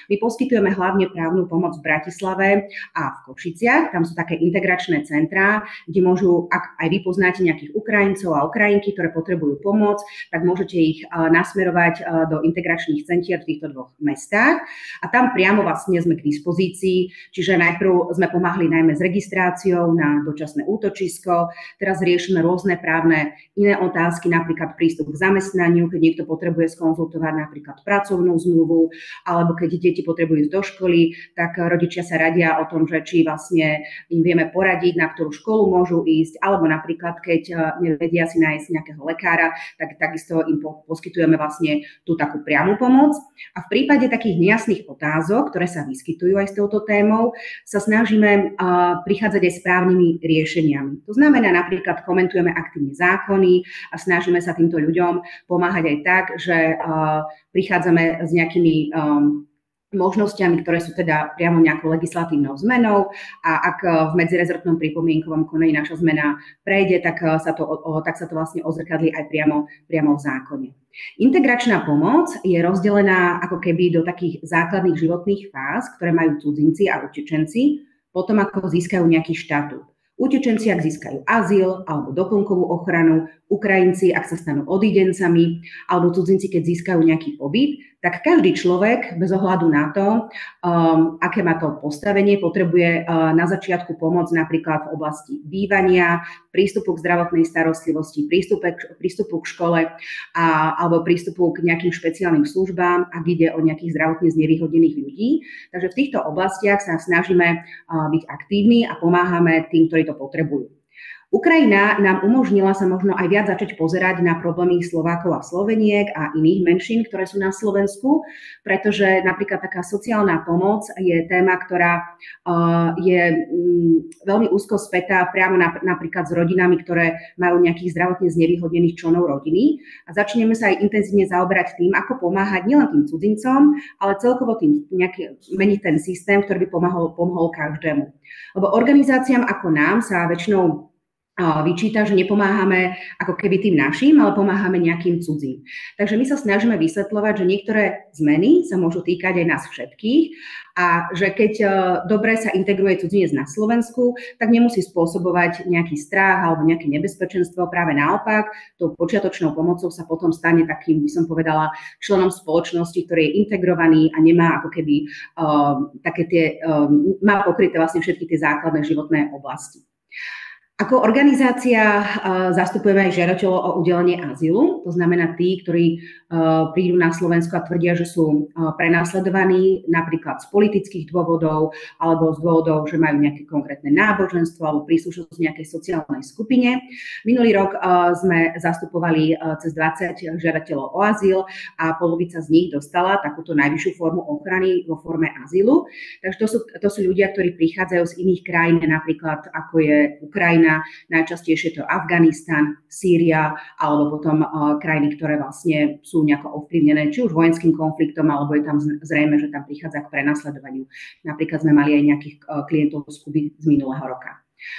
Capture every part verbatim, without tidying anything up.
My poskytujeme hlavne právnu pomoc v Bratislave a v Košiciach. Tam sú také integračné centrá, kde môžu, ak aj vy poznáte nejakých Ukrajincov a Ukrajinky, ktoré potrebujú pomoc, tak môžete ich nasmerovať do integračných centier v týchto dvoch mestách. A tam priamo vlastne sme k dispozícii, čiže najprv sme pomáhali najmä s registráciou na dočasné útočisko, teraz riešime rôzne právne iné otázky, napríklad prístup k zamestnaniu, keď niekto potrebuje skonzultovať napríklad pracovnú zmluvu, alebo keď deti potrebujú ísť do školy, tak rodičia sa radia o tom, že či vlastne im vieme poradiť, na ktorú školu môžu ísť, alebo napríklad keď nevedia si nájsť nejakého lekára, tak takisto im poskytujeme vlastne tú takú priamu pomoc. A v prípade takých nejasných otázok, ktoré sa vyskytujú aj s touto témou, sa snažíme prichádzať aj s právnymi riešeniami. To znamená, napríklad komentujeme aktívne zákony a snažíme sa týmto ľuďom pomáhať aj tak, že prichádzame s nejakými um, možnosťami, ktoré sú teda priamo nejakou legislatívnou zmenou a ak v medzirezortnom pripomienkovom konaní naša zmena prejde, tak sa to, tak sa to vlastne ozrkadlí aj priamo, priamo v zákone. Integračná pomoc je rozdelená ako keby do takých základných životných fáz, ktoré majú cudzinci a utečenci, potom ako získajú nejaký štatút. Utečenci, ak získajú azyl alebo doplnkovú ochranu, Ukrajinci, ak sa stanú odídencami, alebo cudzinci, keď získajú nejaký pobyt, tak každý človek, bez ohľadu na to, um, aké má to postavenie, potrebuje uh, na začiatku pomoc napríklad v oblasti bývania, prístupu k zdravotnej starostlivosti, prístupu, prístupu k škole a, alebo prístupu k nejakým špeciálnym službám, ak ide o nejakých zdravotne znevýhodnených ľudí. Takže v týchto oblastiach sa snažíme uh, byť aktívni a pomáhame tým, ktorí to potrebujú. Ukrajina nám umožnila sa možno aj viac začať pozerať na problémy Slovákov a Sloveniek a iných menšín, ktoré sú na Slovensku, pretože napríklad taká sociálna pomoc je téma, ktorá uh, je um, veľmi úzko spätá priamo na, napríklad s rodinami, ktoré majú nejakých zdravotne znevýhodnených členov rodiny. A začneme sa aj intenzívne zaoberať tým, ako pomáhať nielen tým cudzincom, ale celkovo tým nejaký, meniť ten systém, ktorý by pomohol, pomohol každému. Lebo organizáciám ako nám sa väčšinou vyčíta, že nepomáhame ako keby tým našim, ale pomáhame nejakým cudzím. Takže my sa snažíme vysvetľovať, že niektoré zmeny sa môžu týkať aj nás všetkých a že keď dobre sa integruje cudzinec na Slovensku, tak nemusí spôsobovať nejaký strach alebo nejaké nebezpečenstvo. Práve naopak, tou počiatočnou pomocou sa potom stane takým, by som povedala, členom spoločnosti, ktorý je integrovaný a nemá ako keby uh, také tie, uh, má pokryté vlastne všetky tie základné životné oblasti. Ako organizácia uh, zastupujeme aj žiadateľov o udelenie azylu, to znamená tí, ktorí uh, prídu na Slovensko a tvrdia, že sú uh, prenasledovaní napríklad z politických dôvodov alebo z dôvodov, že majú nejaké konkrétne náboženstvo alebo príslušnosť v nejakej sociálnej skupine. Minulý rok uh, sme zastupovali uh, cez dvadsať žiadateľov o azyl a polovica z nich dostala takúto najvyššiu formu ochrany vo forme azylu. Takže to sú, to sú ľudia, ktorí prichádzajú z iných krajín, napríklad ako je Ukrajina, najčastejšie to Afganistan, Sýria alebo potom uh, krajiny, ktoré vlastne sú nejako ovplyvnené či už vojenským konfliktom, alebo je tam zrejme, že tam prichádza k prenasledovaniu. Napríklad sme mali aj nejakých uh, klientov z Kuby z minulého roka.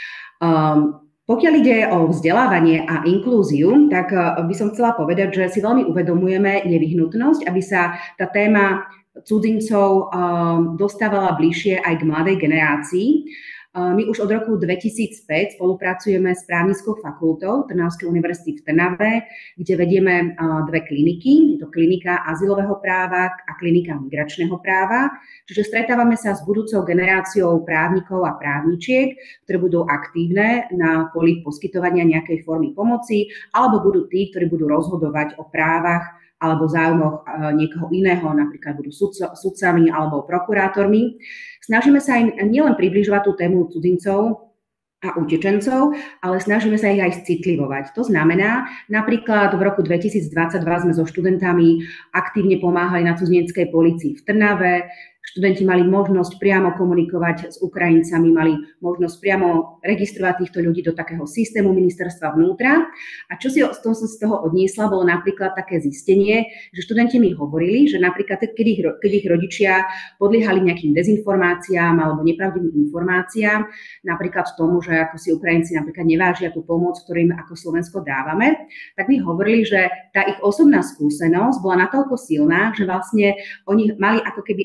Um, Pokiaľ ide o vzdelávanie a inklúziu, tak uh, by som chcela povedať, že si veľmi uvedomujeme nevyhnutnosť, aby sa tá téma cudzincov um, dostávala bližšie aj k mladej generácii. My už od roku dvetisícpäť spolupracujeme s právnickou fakultou Trnavskej univerzity v Trnave, kde vedieme dve kliniky. Je to klinika azylového práva a klinika migračného práva. Čiže stretávame sa s budúcou generáciou právnikov a právničiek, ktoré budú aktívne na poli poskytovania nejakej formy pomoci, alebo budú tí, ktorí budú rozhodovať o právach alebo záujmoch niekoho iného, napríklad budú sudco, sudcami alebo prokurátormi. Snažíme sa im nielen približovať tú tému cudzincov a utečencov, ale snažíme sa ich aj citlivovať. To znamená, napríklad v roku dvetisícdvadsaťdva sme so študentami aktívne pomáhali na cudzineckej polícii v Trnave. Študenti mali možnosť priamo komunikovať s Ukrajincami, mali možnosť priamo registrovať týchto ľudí do takého systému ministerstva vnútra. A čo si som z toho odniesla, bolo napríklad také zistenie, že študenti mi hovorili, že napríklad keď ich, keď ich rodičia podliehali nejakým dezinformáciám alebo nepravdivým informáciám, napríklad tomu, že ako si Ukrajinci napríklad nevážia tú pomoc, ktorým ako Slovensko dávame, tak mi hovorili, že tá ich osobná skúsenosť bola natoľko silná, že vlastne oni mali ako keby argument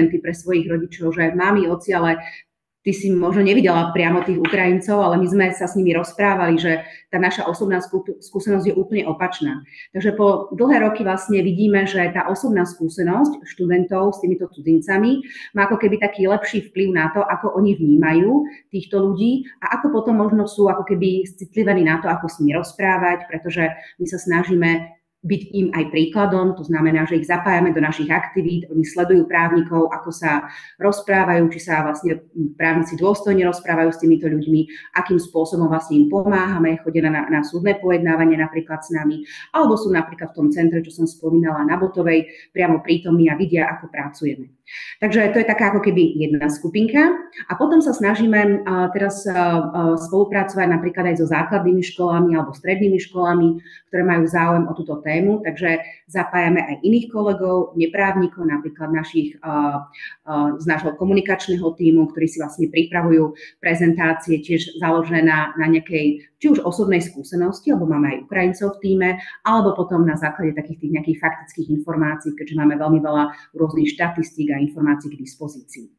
argumenty pre svojich rodičov, že mami, oci, ale ty si možno nevidela priamo tých Ukrajincov, ale my sme sa s nimi rozprávali, že tá naša osobná skúsenosť je úplne opačná. Takže po dlhé roky vlastne vidíme, že tá osobná skúsenosť študentov s týmito cudzincami má ako keby taký lepší vplyv na to, ako oni vnímajú týchto ľudí a ako potom možno sú ako keby citlivení na to, ako s nimi rozprávať, pretože my sa snažíme byť im aj príkladom, to znamená, že ich zapájame do našich aktivít, oni sledujú právnikov, ako sa rozprávajú, či sa vlastne právnici dôstojne rozprávajú s týmito ľuďmi, akým spôsobom vlastne im pomáhame, chodia na, na súdne pojednávanie napríklad s nami, alebo sú napríklad v tom centre, čo som spomínala, na Botovej, priamo prítomní a vidia, ako pracujeme. Takže to je taká ako keby jedna skupinka a potom sa snažíme uh, teraz uh, uh, spolupracovať napríklad aj so základnými školami alebo strednými školami, ktoré majú záujem o túto tému, takže zapájame aj iných kolegov, neprávnikov, napríklad našich, uh, uh, z nášho komunikačného tímu, ktorí si vlastne pripravujú prezentácie tiež založené na, na nejakej či už osobnej skúsenosti, alebo máme aj Ukrajincov v tíme, alebo potom na základe takých tých nejakých faktických informácií, keďže máme veľmi veľa rôznych štatistík a informácií k dispozícii.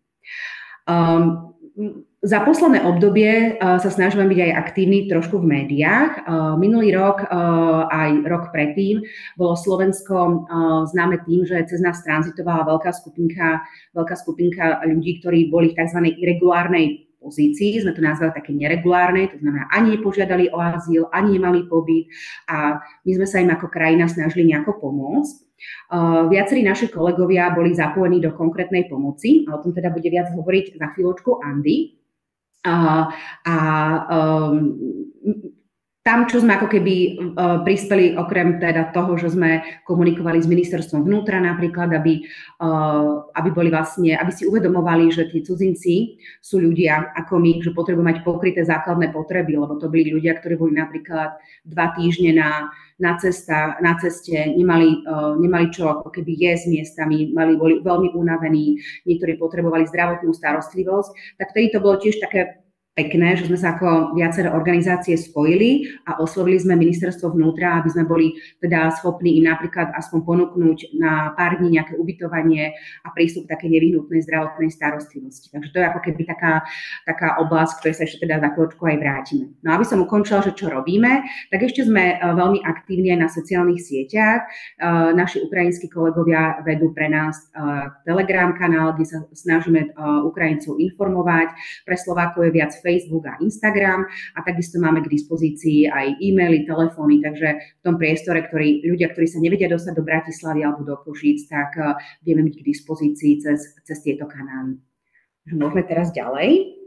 Um, za posledné obdobie uh, sa snažíme byť aj aktívni trošku v médiách. Uh, minulý rok, uh, aj rok predtým, bolo Slovensko uh, známe tým, že cez nás tranzitovala veľká skupinka, veľká skupinka ľudí, ktorí boli v tzv. Irregulárnej pozícii, sme to nazvali také neregulárne, to znamená ani nepožiadali o azyl, ani nemali pobyt a my sme sa im ako krajina snažili nejako pomôcť. Uh, viacerí naši kolegovia boli zapojení do konkrétnej pomoci a o tom teda bude viac hovoriť za chvíľočku Andy. Uh, a um, tam, čo sme ako keby uh, prispeli, okrem teda toho, že sme komunikovali s ministerstvom vnútra napríklad, aby, uh, aby boli vlastne, aby si uvedomovali, že tí cudzinci sú ľudia ako my, že potrebujú mať pokryté základné potreby, lebo to boli ľudia, ktorí boli napríklad dva týždne na, na, cesta, na ceste, nemali, uh, nemali čo ako keby jesť miestami, mali, boli veľmi unavení, niektorí potrebovali zdravotnú starostlivosť, tak vtedy to bolo tiež také pekné, že sme sa ako viaceré organizácie spojili a oslovili sme ministerstvo vnútra, aby sme boli teda schopní im napríklad aspoň ponúknuť na pár dní nejaké ubytovanie a prístup k takej nevyhnutnej zdravotnej starostlivosti. Takže to je ako keby taká, taká oblasť, ktorej sa ešte teda za chvíľočku aj vrátime. No aby som ukončila, že čo robíme, tak ešte sme veľmi aktívni aj na sociálnych sieťach. Naši ukrajinskí kolegovia vedú pre nás Telegram kanál, kde sa snažíme Ukrajincov informovať. Pre Slovákov je viac Facebook a Instagram a takisto máme k dispozícii aj e-maily, telefóny, takže v tom priestore, ktorý ľudia, ktorí sa nevedia dostať do Bratislavy alebo do Košíc, tak uh, vieme byť k dispozícii cez, cez tieto kanály. Môžeme teraz ďalej.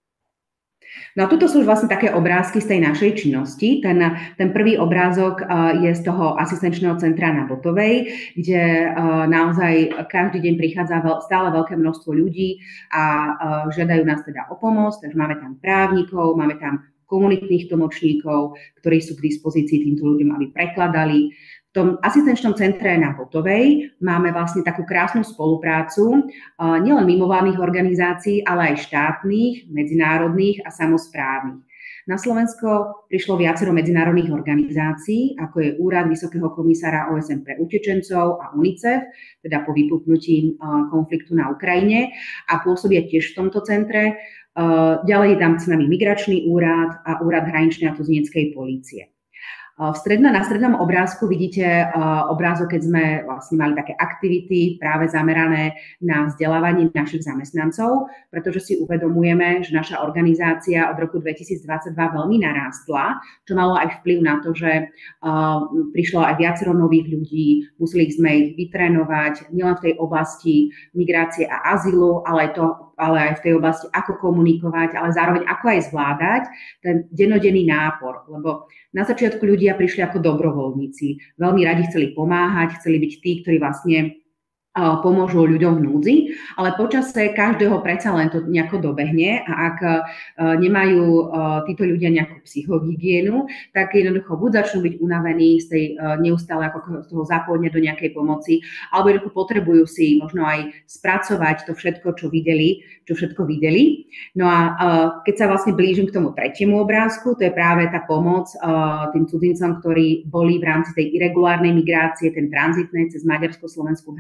No a tuto sú už vlastne také obrázky z tej našej činnosti. Ten, ten prvý obrázok uh, je z toho asistenčného centra na Botovej, kde uh, naozaj každý deň prichádza veľ, stále veľké množstvo ľudí a uh, žiadajú nás teda o pomoc. Takže máme tam právnikov, máme tam komunitných tlmočníkov, ktorí sú k dispozícii týmto ľuďom, aby prekladali. V tom asistenčnom centre na Botovej máme vlastne takú krásnu spoluprácu uh, nielen mimovládnych organizácií, ale aj štátnych, medzinárodných a samosprávnych. Na Slovensko prišlo viacero medzinárodných organizácií, ako je Úrad Vysokého komisára ó es en pre utečencov a UNICEF, teda po vypuknutí uh, konfliktu na Ukrajine a pôsobia tiež v tomto centre. Uh, ďalej je tam s nami Migračný úrad a Úrad hraničnej a cudzineckej polície. V stredno, na strednom obrázku vidíte uh, obrázok, keď sme vlastne mali také aktivity práve zamerané na vzdelávanie našich zamestnancov, pretože si uvedomujeme, že naša organizácia od roku dvetisícdvadsaťdva veľmi narástla, čo malo aj vplyv na to, že uh, prišlo aj viacero nových ľudí, museli sme ich vytrénovať nielen v tej oblasti migrácie a azylu, ale aj to, ale aj v tej oblasti, ako komunikovať, ale zároveň ako aj zvládať ten dennodenný nápor, lebo na začiatku ľudia prišli ako dobrovoľníci. Veľmi radi chceli pomáhať, chceli byť tí, ktorí vlastne pomôžu ľuďom v núdzi, ale počase každého predsa len to nejako dobehne a ak nemajú títo ľudia nejakú psychohygienu, tak jednoducho buď začnú byť unavení z tej neustále ako z toho zapojenia do nejakej pomoci, alebo jednoducho potrebujú si možno aj spracovať to všetko, čo videli, čo všetko videli. No a keď sa vlastne blížim k tomu tretiemu obrázku, to je práve tá pomoc tým cudzincom, ktorí boli v rámci tej irregulárnej migrácie, ten tranzitnej cez maďarsko-slovenskú hranicu,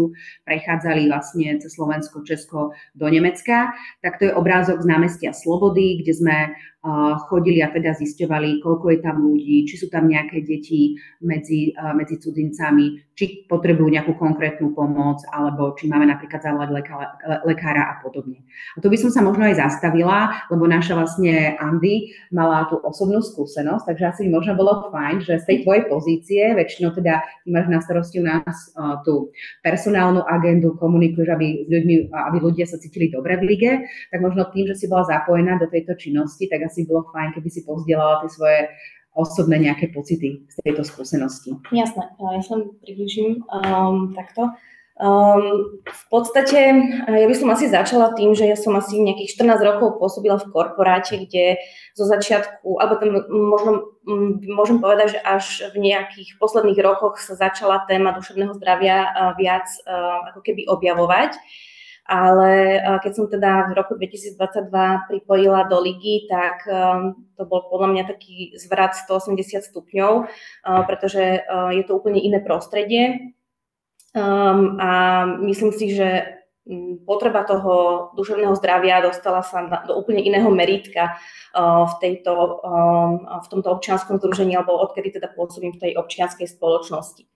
mesiacu prechádzali vlastne cez Slovensko, Česko do Nemecka. Tak to je obrázok z námestia Slobody, kde sme chodili a teda zisťovali, koľko je tam ľudí, či sú tam nejaké deti medzi, medzi cudzincami, či potrebujú nejakú konkrétnu pomoc, alebo či máme napríklad zavolať lekára a podobne. A tu by som sa možno aj zastavila, lebo naša vlastne Andy mala tú osobnú skúsenosť, takže asi by možno bolo fajn, že z tej tvojej pozície, väčšinou teda ty máš na starosti u nás uh, tú personálnu agendu, komunikuješ, aby, s ľuďmi, aby ľudia sa cítili dobre v lige, tak možno tým, že si bola zapojená do tejto činnosti, tak asi bolo fajn, keby si pozdielala tie svoje osobné nejaké pocity z tejto skúsenosti. Jasné, ja sa približím um, takto. Um, v podstate ja by som asi začala tým, že ja som asi nejakých štrnásť rokov pôsobila v korporáte, kde zo začiatku, alebo tam možno môžem povedať, že až v nejakých posledných rokoch sa začala téma duševného zdravia uh, viac uh, ako keby objavovať. Ale keď som teda v roku dvetisícdvadsaťdva pripojila do ligy, tak to bol podľa mňa taký zvrat stoosemdesiat stupňov, pretože je to úplne iné prostredie a myslím si, že potreba toho duševného zdravia dostala sa do úplne iného meritka v, tejto, v tomto občianskom združení, alebo odkedy teda pôsobím v tej občianskej spoločnosti.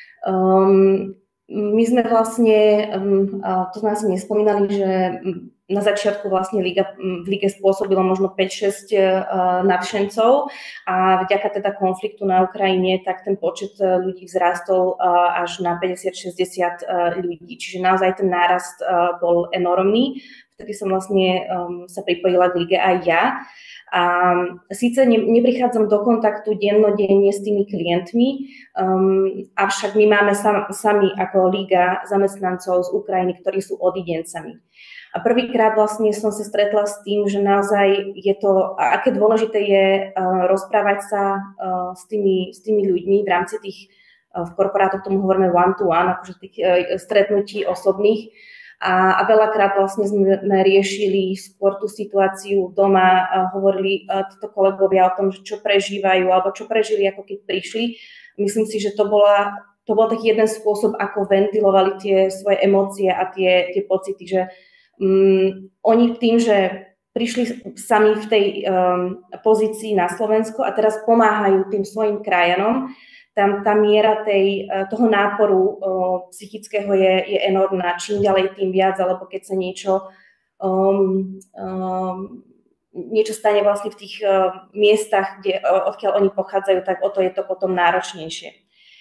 My sme vlastne, to sme asi nespomínali, že na začiatku vlastne Liga, v lige spôsobilo možno päť šesť nadšencov a vďaka teda konfliktu na Ukrajine, tak ten počet ľudí vzrastol až na päťdesiat šesťdesiat ľudí. Čiže naozaj ten nárast bol enormný. Vtedy som vlastne sa pripojila k lige aj ja. A síce ne, neprichádzam do kontaktu dennodenne s tými klientmi, um, avšak my máme sam, sami ako liga zamestnancov z Ukrajiny, ktorí sú odidencami. A prvýkrát vlastne som sa stretla s tým, že naozaj je to, aké dôležité je uh, rozprávať sa uh, s, tými, s tými ľuďmi v rámci tých, uh, v korporátoch tomu hovoríme one-to-one, akože tých uh, stretnutí osobných. A, a veľakrát vlastne sme riešili skôr tú situáciu doma, a hovorili títo kolegovia o tom, čo prežívajú alebo čo prežili, ako keď prišli. Myslím si, že to, bola, to bol taký jeden spôsob, ako ventilovali tie svoje emócie a tie, tie pocity, že um, oni tým, že prišli sami v tej um, pozícii na Slovensku a teraz pomáhajú tým svojim krajanom, tam tá miera tej, toho náporu o, psychického je, je enormná. Čím ďalej, tým viac, alebo keď sa niečo, um, um, niečo stane vlastne v tých uh, miestach, kde, odkiaľ oni pochádzajú, tak o to je to potom náročnejšie.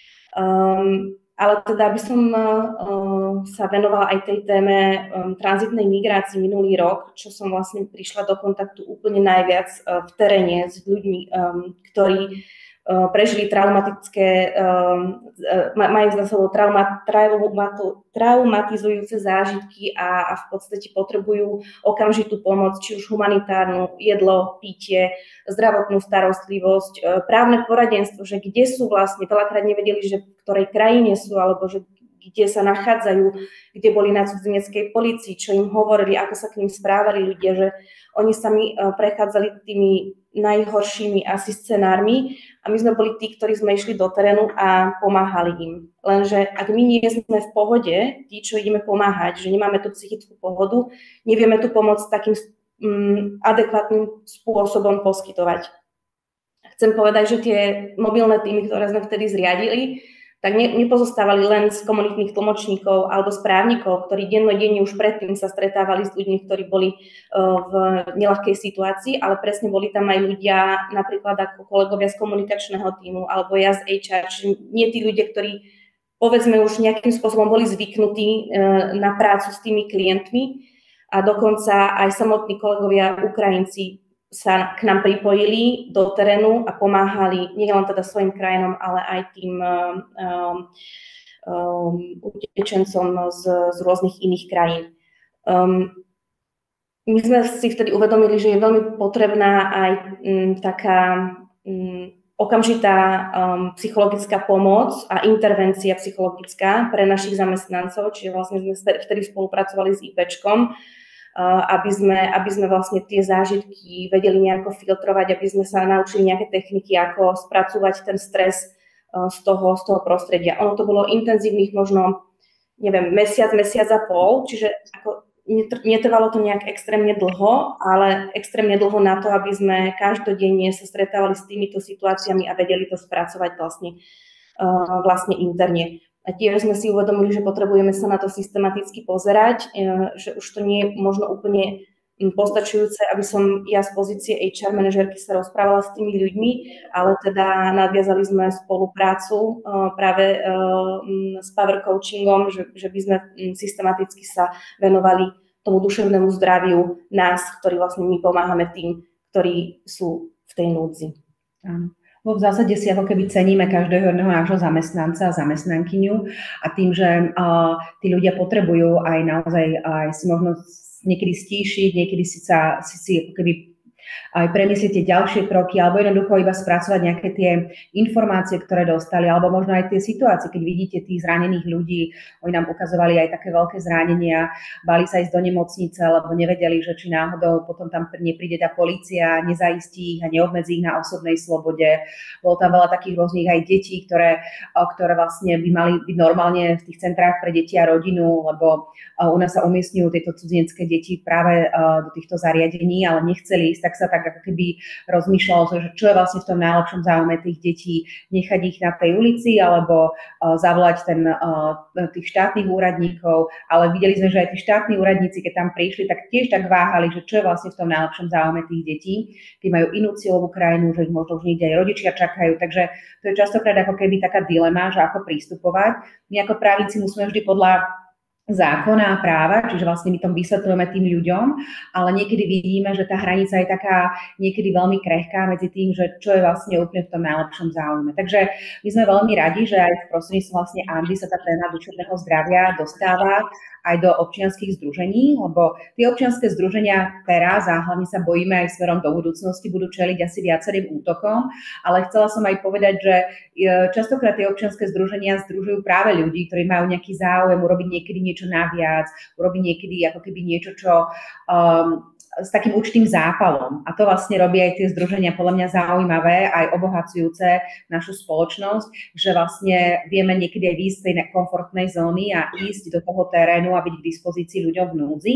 Um, ale teda, aby som uh, sa venovala aj tej téme um, tranzitnej migrácii minulý rok, čo som vlastne prišla do kontaktu úplne najviac uh, v teréne s ľuďmi, um, ktorí prežili traumatické, majú za sebou trauma, traumatu, traumatizujúce zážitky a, a v podstate potrebujú okamžitú pomoc, či už humanitárnu, jedlo, pitie, zdravotnú starostlivosť, právne poradenstvo, že kde sú vlastne, veľakrát nevedeli, že v ktorej krajine sú, alebo že kde sa nachádzajú, kde boli na cudzineckej polícii, čo im hovorili, ako sa k ním správali ľudia, že oni sami prechádzali tými najhoršími asi scenármi a my sme boli tí, ktorí sme išli do terénu a pomáhali im. Lenže ak my nie sme v pohode, tí, čo ideme pomáhať, že nemáme tú psychickú pohodu, nevieme tú pomoc takým um, adekvátnym spôsobom poskytovať. Chcem povedať, že tie mobilné týmy, ktoré sme vtedy zriadili, tak ne, nepozostávali len z komunitných tlmočníkov alebo správnikov, ktorí dennodenne už predtým sa stretávali s ľuďmi, ktorí boli uh, v neľahkej situácii, ale presne boli tam aj ľudia, napríklad ako kolegovia z komunikačného týmu alebo ja z há er, čiže nie tí ľudia, ktorí povedzme už nejakým spôsobom boli zvyknutí uh, na prácu s tými klientmi a dokonca aj samotní kolegovia Ukrajinci sa k nám pripojili do terénu a pomáhali nielen teda svojim krajinom, ale aj tým um, um, utečencom z, z rôznych iných krajín. Um, my sme si vtedy uvedomili, že je veľmi potrebná aj um, taká um, okamžitá um, psychologická pomoc a intervencia psychologická pre našich zamestnancov, čiže vlastne sme vtedy spolupracovali s IPčkom, Aby sme, aby sme vlastne tie zážitky vedeli nejako filtrovať, aby sme sa naučili nejaké techniky, ako spracovať ten stres z toho, z toho prostredia. Ono to bolo intenzívnych možno neviem, mesiac, mesiac a pol, čiže ako netrvalo to nejak extrémne dlho, ale extrémne dlho na to, aby sme každodenne sa stretávali s týmito situáciami a vedeli to spracovať vlastne, uh, vlastne interne. A tiež sme si uvedomili, že potrebujeme sa na to systematicky pozerať, uh, že už to nie je možno úplne postačujúce, aby som ja z pozície há er manažérky sa rozprávala s tými ľuďmi, ale teda nadviazali sme spoluprácu uh, práve uh, s power coachingom, že, že by sme systematicky sa venovali tomu duševnému zdraviu nás, ktorí vlastne my pomáhame tým, ktorí sú v tej núdzi. Áno. V zásade si ako keby ceníme každého jedného nášho zamestnanca a zamestnankyňu a tým, že uh, tí ľudia potrebujú aj naozaj aj si možno niekedy stíšiť, niekedy si sa si, si ako keby aj premyslíte ďalšie kroky, alebo jednoducho iba spracovať nejaké tie informácie, ktoré dostali, alebo možno aj tie situácie, keď vidíte tých zranených ľudí, oni nám ukazovali aj také veľké zranenia, bali sa ísť do nemocnice, lebo nevedeli, že či náhodou potom tam nepríde tá polícia, nezaistí ich a neobmedzí ich na osobnej slobode. Bolo tam veľa takých rôznych aj detí, ktoré, ktoré vlastne by mali byť normálne v tých centrách pre deti a rodinu, lebo u nás sa umiestňujú tieto cudzinecké deti práve do týchto zariadení, ale nechceli ísť, tak sa tak ako keby rozmýšľalo, že čo je vlastne v tom najlepšom záujme tých detí, nechať ich na tej ulici alebo uh, zavolať ten, uh, tých štátnych úradníkov, ale videli sme, že aj tí štátni úradníci, keď tam prišli, tak tiež tak váhali, že čo je vlastne v tom najlepšom záujme tých detí, keď majú inú cieľovú krajinu, že ich možno už niekde aj rodičia čakajú, takže to je častokrát ako keby taká dilema, že ako pristupovať. My ako právnici musíme vždy podľa zákona a práva, čiže vlastne my tom vysvetľujeme tým ľuďom, ale niekedy vidíme, že tá hranica je taká niekedy veľmi krehká medzi tým, že čo je vlastne úplne v tom najlepšom záujme. Takže my sme veľmi radi, že aj v prostredníctvom vlastne Andy sa tá téma duševného zdravia dostáva aj do občianskych združení, lebo tie občianske združenia teraz, a hlavne sa bojíme aj smerom do budúcnosti, budú čeliť asi viacerým útokom, ale chcela som aj povedať, že častokrát tie občianske združenia združujú práve ľudí, ktorí majú nejaký záujem urobiť niekedy niečo naviac, urobiť niekedy ako keby niečo, čo um, s takým určitým zápalom. A to vlastne robí aj tie združenia podľa mňa zaujímavé, aj obohacujúce našu spoločnosť, že vlastne vieme niekedy aj výjsť z tej komfortnej zóny a ísť do toho terénu a byť k dispozícii ľuďom v núdzi.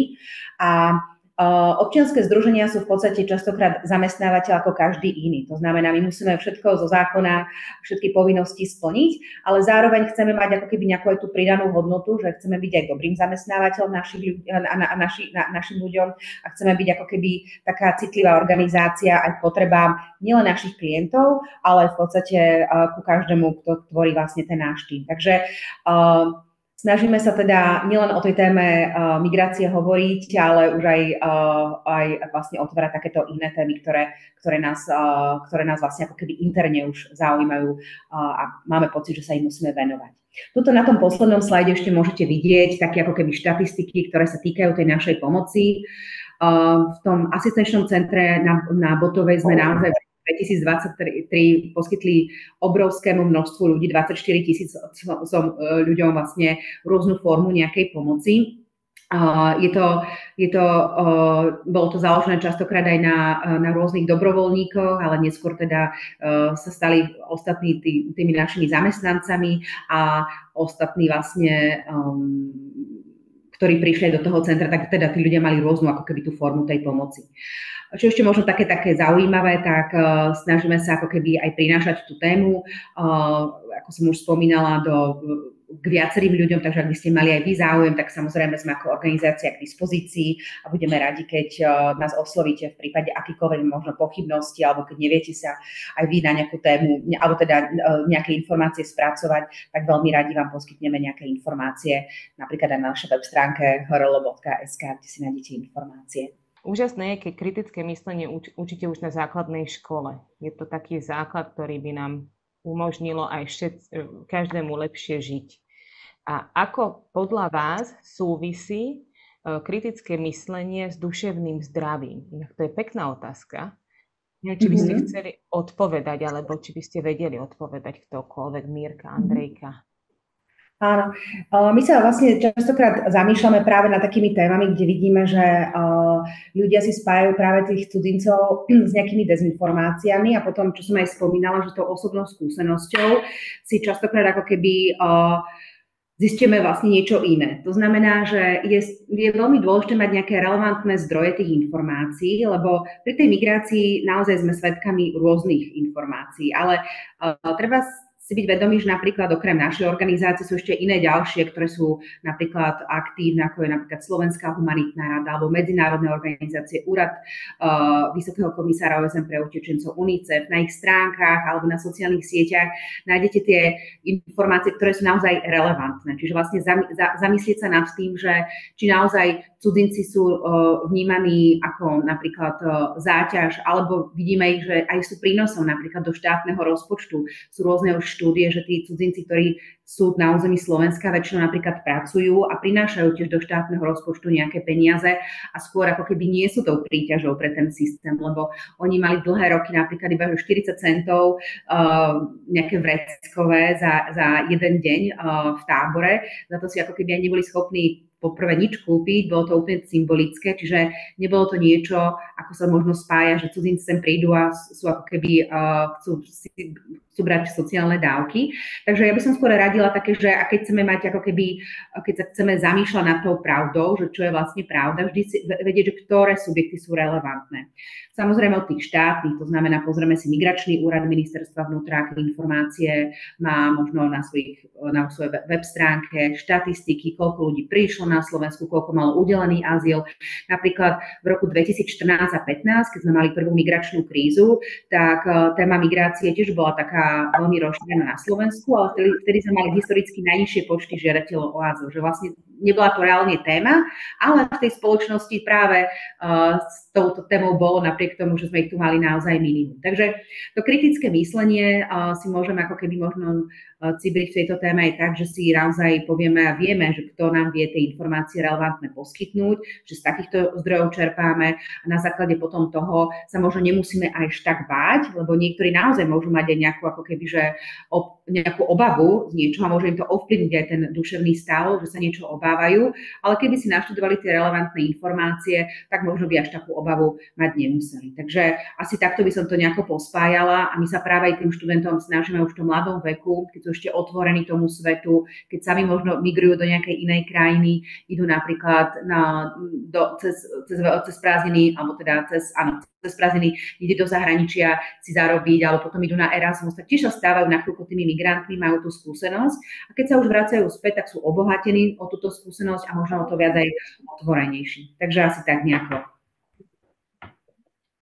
A občianske združenia sú v podstate častokrát zamestnávateľ ako každý iný. To znamená, my musíme všetko zo zákona, všetky povinnosti splniť, ale zároveň chceme mať ako keby nejakú aj tú pridanú hodnotu, že chceme byť aj dobrým zamestnávateľom našich ľudí, na, na, naši, na, našim ľuďom a chceme byť ako keby taká citlivá organizácia aj potrebám nielen našich klientov, ale v podstate uh, ku každému, kto tvorí vlastne ten náš tým. Takže uh, snažíme sa teda nielen o tej téme uh, migrácie hovoriť, ale už aj, uh, aj vlastne otvárať takéto iné témy, ktoré, ktoré, nás, uh, ktoré nás vlastne ako keby interne už zaujímajú uh, a máme pocit, že sa im musíme venovať. Tuto na tom poslednom slajde ešte môžete vidieť také ako keby štatistiky, ktoré sa týkajú tej našej pomoci. Uh, v tom asistenčnom centre na, na Botovej sme naozaj dvetisícdvadsaťtri poskytli obrovskému množstvu ľudí, dvadsaťštyri tisíc som ľuďom vlastne rôznu formu nejakej pomoci. Uh, je to, je to, uh, bolo to založené častokrát aj na, na rôznych dobrovoľníkoch, ale neskôr teda uh, sa stali ostatní tý, tými našimi zamestnancami a ostatní vlastne um, ktorí prišli do toho centra, tak teda tí ľudia mali rôznu ako keby tú formu tej pomoci. Čo ešte možno také, také zaujímavé, tak uh, snažíme sa ako keby aj prinášať tú tému, uh, ako som už spomínala, do, k viacerým ľuďom, takže ak by ste mali aj vy záujem, tak samozrejme sme ako organizácia k dispozícii a budeme radi, keď uh, nás oslovíte v prípade akýkoľvek možno pochybnosti, alebo keď neviete sa aj vy na nejakú tému, alebo teda uh, nejaké informácie spracovať, tak veľmi radi vám poskytneme nejaké informácie, napríklad aj na našej web stránke h r l bodka es ká, kde si nájdete informácie. Úžasné je, keď kritické myslenie uč- učíte už na základnej škole. Je to taký základ, ktorý by nám umožnilo aj všet- každému lepšie žiť. A ako podľa vás súvisí uh, kritické myslenie s duševným zdravím? Inak to je pekná otázka. Neviem, či by ste mm-hmm. chceli odpovedať, alebo či by ste vedeli odpovedať ktokoľvek, Mírka, Andrejka. Áno, my sa vlastne častokrát zamýšľame práve nad takými témami, kde vidíme, že ľudia si spájajú práve tých cudzincov s nejakými dezinformáciami a potom, čo som aj spomínala, že tou osobnou skúsenosťou si častokrát ako keby zistíme vlastne niečo iné. To znamená, že je, je veľmi dôležité mať nejaké relevantné zdroje tých informácií, lebo pri tej migrácii naozaj sme svedkami rôznych informácií, ale uh, treba si byť vedomí, že napríklad okrem našej organizácie sú ešte iné ďalšie, ktoré sú napríklad aktívne, ako je napríklad Slovenská humanitná rada alebo medzinárodné organizácie, Úrad uh, Vysokého komisára O S N pre utečencov UNICEF. Na ich stránkach alebo na sociálnych sieťach nájdete tie informácie, ktoré sú naozaj relevantné. Čiže vlastne zam, za, zamyslieť sa nad tým, že či naozaj cudzinci sú uh, vnímaní ako napríklad uh, záťaž, alebo vidíme ich, že aj sú prínosom napríklad do štátneho rozpočtu. Sú rôzne už štúdie, že tí cudzinci, ktorí sú na území Slovenska, väčšinou napríklad pracujú a prinášajú tiež do štátneho rozpočtu nejaké peniaze a skôr ako keby nie sú tou príťažou pre ten systém, lebo oni mali dlhé roky napríklad iba štyridsať centov uh, nejaké vreckové za, za jeden deň uh, v tábore, za to si ako keby aj neboli schopní poprvé nič kúpiť, bolo to úplne symbolické, čiže nebolo to niečo, ako sa možno spája, že cudzinci sem prídu a sú ako keby uh, chcú, si, chcú brať sociálne dávky. Takže ja by som skôr radila také, že a keď chceme mať ako keby, keď sa chceme zamýšľať nad tou pravdou, že čo je vlastne pravda, vždy si vedieť, že ktoré subjekty sú relevantné. Samozrejme od tých štátnych, to znamená, pozrieme si Migračný úrad ministerstva vnútra, aké informácie má možno na, svojich, na svojej web stránke, štatistiky, koľko ľudí prišlo na Slovensku, koľko malo udelený azyl. Napríklad v roku dvetisícštrnásť a pätnásť, keď sme mali prvú migračnú krízu, tak téma migrácie tiež bola taká veľmi rozšírená na Slovensku, ale vtedy, vtedy sme mali historicky najnižšie počty žiadateľov o azyl, že vlastne nebola to reálne téma, ale v tej spoločnosti práve uh, s touto témou bolo napriek tomu, že sme ich tu mali naozaj minimum. Takže to kritické myslenie uh, si môžeme ako keby možno uh, cibriť v tejto téme aj tak, že si naozaj povieme a vieme, že kto nám vie tie informácie relevantné poskytnúť, že z takýchto zdrojov čerpáme a na základe potom toho sa možno nemusíme až tak báť, lebo niektorí naozaj môžu mať aj nejakú ako keby, že ob, nejakú obavu z niečoho a môže im to ovplyvniť aj ten duševný stav, že sa niečo obávajú, ale keby si naštudovali tie relevantné informácie, tak možno by až takú obavu mať nemuseli. Takže asi takto by som to nejako pospájala a my sa práve aj tým študentom snažíme už v tom mladom veku, keď sú ešte otvorení tomu svetu, keď sami možno migrujú do nejakej inej krajiny, idú napríklad na, do, cez, cez, cez prázdniny, alebo teda cez, áno, cez prázdniny ide do zahraničia si zarobiť, alebo potom idú na Erasmus, tak tiež sa stávajú na chvíľku tými migrantmi, majú tú skúsenosť a keď sa už vracajú späť, tak sú obohatení o túto skúsenosť a možno o to viac aj otvorenejší. Takže asi tak nejako